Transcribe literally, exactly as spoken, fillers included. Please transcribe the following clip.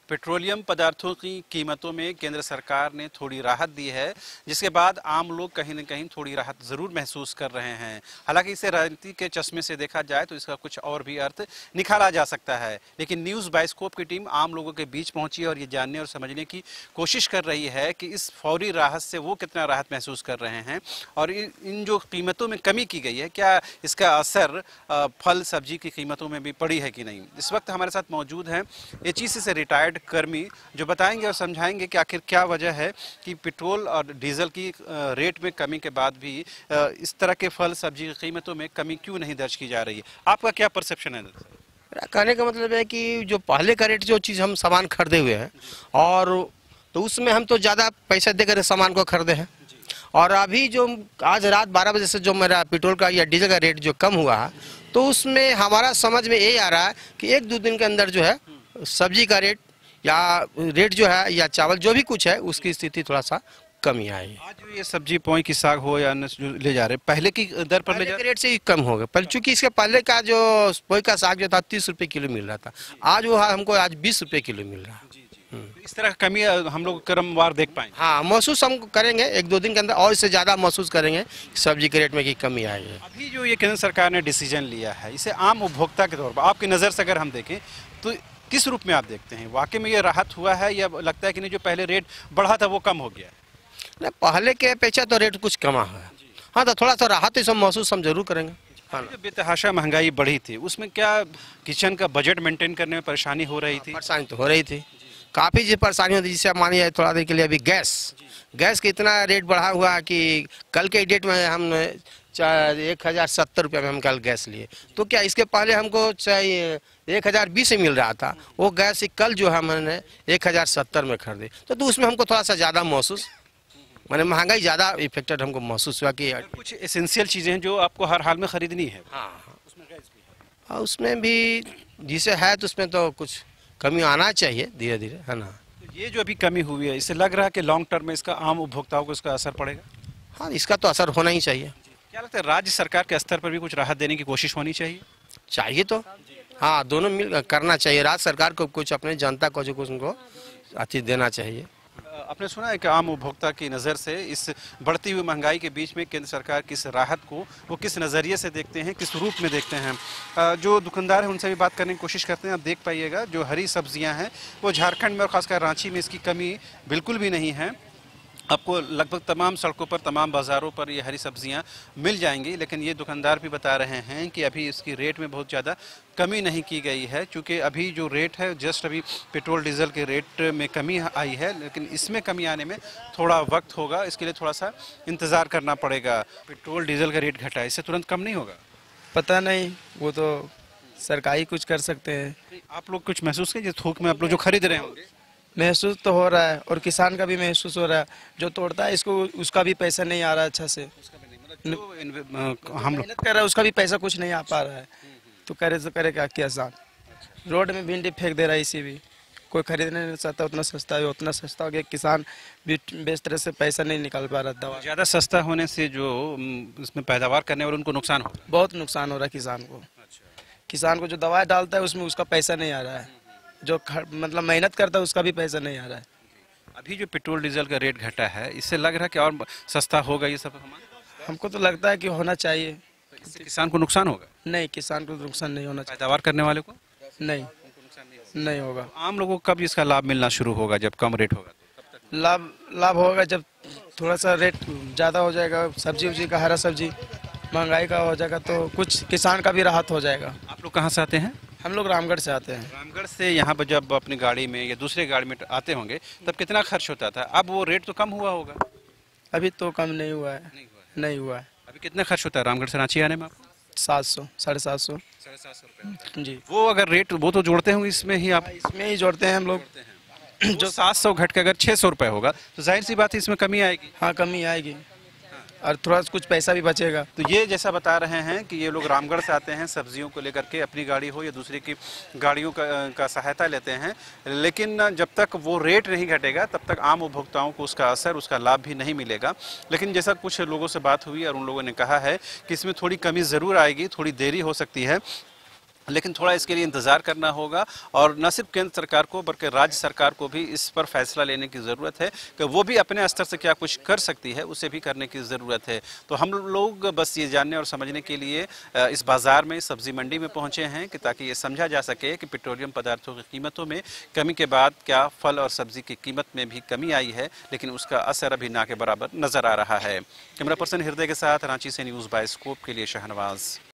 Petroleum पदार्थों की कीमतों में केंद्र सरकार ने थोड़ी राहत दी है, जिसके बाद आम लोग कहीं न कहीं थोड़ी राहत ज़रूर महसूस कर रहे हैं। हालांकि इसे राजनीति के चश्मे से देखा जाए तो इसका कुछ और भी अर्थ निकाला जा सकता है, लेकिन न्यूज़ बाइस्कोप की टीम आम लोगों के बीच पहुंची और ये जानने और समझने की कोशिश कर रही है कि इस फौरी राहत से वो कितना राहत महसूस कर रहे हैं और इन जो कीमतों में कमी की गई है, क्या इसका असर फल सब्जी की कीमतों में भी पड़ी है कि नहीं। इस वक्त हमारे साथ मौजूद हैं एच ई सी से रिटायर्ड कर्मी, जो बताएंगे और समझाएंगे कि आखिर क्या वजह है कि पेट्रोल और डीजल की रेट में कमी के बाद भी इस तरह के फल सब्जी की कीमतों में कमी क्यों नहीं दर्ज की जा रही है। आपका क्या परसेप्शन है? कहने का मतलब है कि जो पहले का रेट, जो चीज़ हम सामान खरीदे हुए हैं और तो उसमें हम तो ज़्यादा पैसा देकर सामान को खरीदे हैं, और अभी जो आज रात बारह बजे से जो मेरा पेट्रोल का या डीजल का रेट जो कम हुआ है, तो उसमें हमारा समझ में यही आ रहा है कि एक दो दिन के अंदर जो है सब्जी का रेट या रेट जो है या चावल जो भी कुछ है उसकी स्थिति थोड़ा सा कमी आई। आज ये सब्जी पोई की साग हो या अन्य जो ले जा रहे पहले की दर पर ले जा रहे रेट से ही कम हो गया, पर चूंकि इसके पहले का जो पोई का साग जो था तीस रुपए किलो मिल रहा था, आज वो हमको आज बीस रुपए किलो मिल रहा है। इस तरह कमी हम लोग क्रमवार देख पाएंगे। हाँ, महसूस हम करेंगे एक दो दिन के अंदर, और इससे ज़्यादा महसूस करेंगे सब्जी के रेट में की कमी आई है। अभी जो ये केंद्र सरकार ने डिसीजन लिया है, इसे आम उपभोक्ता के तौर पर आपकी नज़र से अगर हम देखें तो किस रूप में आप देखते हैं? वाकई में ये राहत हुआ है या लगता है कि नहीं जो पहले रेट बढ़ा था वो कम हो गया? नहीं, पहले के अपेक्षा तो रेट कुछ कमा है। हाँ, तो थोड़ा सा राहत इस महसूस हम जरूर करेंगे। हाँ, जो बेतहाशा महंगाई बढ़ी थी उसमें क्या किचन का बजट मेंटेन करने में परेशानी हो रही थी? परेशानी तो हो रही थी, काफ़ी जी परेशानी होती, जिससे मानिए थोड़ा देर के लिए अभी गैस गैस का इतना रेट बढ़ा हुआ है कि कल के डेट में हम एक हज़ार सत्तर रुपये में हम कल गैस लिए, तो क्या इसके पहले हमको चाहिए एक हज़ार बीस में मिल रहा था, वो गैस कल जो है मैंने एक हज़ार सत्तर में खरीदे, तो, तो उसमें हमको थोड़ा सा ज़्यादा महसूस, मैंने महंगाई ज़्यादा इफेक्टेड हमको महसूस हुआ कि कुछ एसेंशियल चीज़ें हैं जो आपको हर हाल में खरीदनी है। हाँ हाँ, उसमें भी जिसे है तो उसमें तो कुछ कमी आना चाहिए धीरे धीरे, है ना। ये जो अभी कमी हुई है, इससे लग रहा है कि लॉन्ग टर्म में इसका आम उपभोक्ताओं को इसका असर पड़ेगा? हाँ, इसका तो असर होना ही चाहिए। क्या लगता है राज्य सरकार के स्तर पर भी कुछ राहत देने की कोशिश होनी चाहिए? चाहिए तो हाँ, दोनों मिल करना चाहिए। राज्य सरकार को कुछ अपने जनता को जो कुछ उनको अच्छी देना चाहिए। आपने सुना है कि आम उपभोक्ता की नज़र से इस बढ़ती हुई महंगाई के बीच में केंद्र सरकार की इस राहत को वो किस नज़रिए से देखते हैं, किस रूप में देखते हैं। जो दुकानदार हैं उनसे भी बात करने की कोशिश करते हैं। आप देख पाइएगा जो हरी सब्जियां हैं वो झारखंड में और खासकर रांची में इसकी कमी बिल्कुल भी नहीं है। आपको लगभग तमाम सड़कों पर, तमाम बाज़ारों पर ये हरी सब्जियां मिल जाएंगी, लेकिन ये दुकानदार भी बता रहे हैं कि अभी इसकी रेट में बहुत ज़्यादा कमी नहीं की गई है, क्योंकि अभी जो रेट है जस्ट अभी पेट्रोल डीजल के रेट में कमी आई है, लेकिन इसमें कमी आने में थोड़ा वक्त होगा, इसके लिए थोड़ा सा इंतज़ार करना पड़ेगा। पेट्रोल डीजल का रेट घटा, इससे तुरंत कम नहीं होगा? पता नहीं, वो तो सरकार ही कुछ कर सकते हैं। आप लोग कुछ महसूस कीजिए थोक में आप लोग जो खरीद रहे होंगे? महसूस तो हो रहा है, और किसान का भी महसूस हो रहा है, जो तोड़ता है इसको उसका भी पैसा नहीं आ रहा है अच्छा से। हम मेहनत कर रहा है उसका भी पैसा कुछ नहीं आ पा रहा है, तो करे तो करे क्या किसान। रोड में भिंडी फेंक दे रहा है, इसी भी कोई खरीदने नहीं चाहता, उतना सस्ता है उतना सस्ता हो गया, किसान भी बेच तरह से पैसा नहीं निकाल पा रहा। दवा ज़्यादा सस्ता होने से जो इसमें पैदावार करने वाले उनको नुकसान हो रहा है, बहुत नुकसान हो रहा है किसान को। किसान को जो दवा डालता है उसमें उसका पैसा नहीं आ रहा है, जो मतलब मेहनत करता है उसका भी पैसा नहीं आ रहा है। अभी जो पेट्रोल डीजल का रेट घटा है, इससे लग रहा है कि और सस्ता होगा ये सब? हमको तो लगता है कि होना चाहिए। इससे किसान को नुकसान होगा? नहीं, किसान को नुकसान नहीं होना चाहिए। पैदावार करने वाले को नहीं, नहीं होगा। आम लोगों को कब इसका लाभ मिलना शुरू होगा? जब कम रेट होगा तो? लाभ लाभ होगा जब थोड़ा सा रेट ज़्यादा हो जाएगा, सब्जी उब्जी का, हरा सब्जी महंगाई का हो जाएगा, तो कुछ किसान का भी राहत हो जाएगा। आप लोग कहाँ से आते हैं? हम लोग रामगढ़ से आते हैं। रामगढ़ से यहाँ पर जब अपनी गाड़ी में या दूसरे गाड़ी में आते होंगे तब कितना खर्च होता था? अब वो रेट तो कम हुआ होगा? अभी तो कम नहीं हुआ है, नहीं हुआ है। नहीं हुआ है। अभी कितना खर्च होता है रामगढ़ से रांची आने में? सात सौ साढ़े सात सौ साढ़े सात सौ रुपये जी। वो अगर रेट वो तो जोड़ते होंगे इसमें ही? आप इसमें ही जोड़ते हैं हम लोग। जो सात सौ घट के अगर छः सौ रुपये होगा तो जाहिर सी बात है इसमें कमी आएगी। हाँ, कमी आएगी, और थोड़ा कुछ पैसा भी बचेगा। तो ये जैसा बता रहे हैं कि ये लोग रामगढ़ से आते हैं सब्जियों को लेकर के, अपनी गाड़ी हो या दूसरे की गाड़ियों का, का सहायता लेते हैं, लेकिन जब तक वो रेट नहीं घटेगा तब तक आम उपभोक्ताओं को उसका असर, उसका लाभ भी नहीं मिलेगा। लेकिन जैसा कुछ लोगों से बात हुई और उन लोगों ने कहा है कि इसमें थोड़ी कमी ज़रूर आएगी, थोड़ी देरी हो सकती है। लेकिन थोड़ा इसके लिए इंतज़ार करना होगा और न सिर्फ केंद्र सरकार को बल्कि राज्य सरकार को भी इस पर फैसला लेने की ज़रूरत है कि वो भी अपने स्तर से क्या कुछ कर सकती है, उसे भी करने की ज़रूरत है। तो हम लोग बस ये जानने और समझने के लिए इस बाज़ार में, सब्ज़ी मंडी में पहुँचे हैं कि ताकि ये समझा जा सके कि पेट्रोलियम पदार्थों की कीमतों में कमी के बाद क्या फल और सब्ज़ी की कीमत में भी कमी आई है, लेकिन उसका असर अभी ना के बराबर नज़र आ रहा है। कैमरा पर्सन हृदय के साथ रांची से न्यूज़ बाय स्कोप के लिए शाहनवाज।